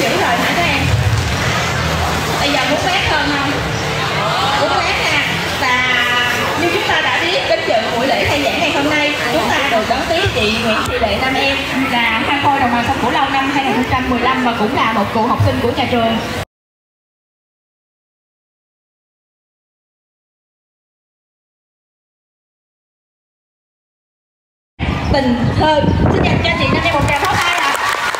dữ rồi hả các em? Bây giờ muốn quét hơn không? Muốn quét nha. Và như chúng ta đã biết, đến dự buổi lễ khai giảng ngày hôm nay, chúng ta được đón tiếp chị Nguyễn Thị Lệ Nam em là hoa khôi đồng bằng sông Cửu Long năm 2015 và cũng là một cựu học sinh của nhà trường. Tình thơ. Xin dành cho chị Nam em một tràng pháo tay ạ.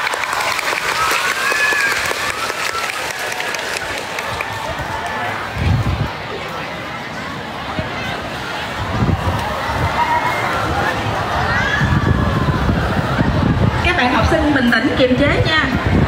Các bạn học sinh bình tĩnh kiềm chế nha.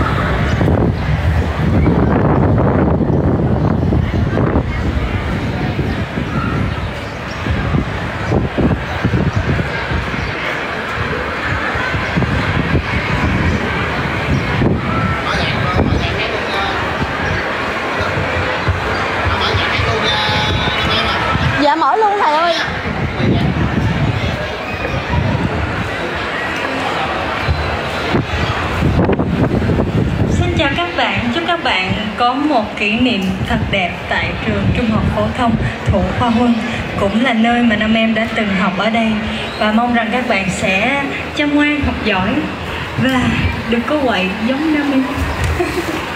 Dạ mở luôn thầy ơi. Xin chào các bạn, chúc các bạn có một kỷ niệm thật đẹp tại trường Trung học phổ thông Thụ Khoa Huân, cũng là nơi mà Nam em đã từng học ở đây, và mong rằng các bạn sẽ chăm ngoan học giỏi và được có quậy giống Nam em.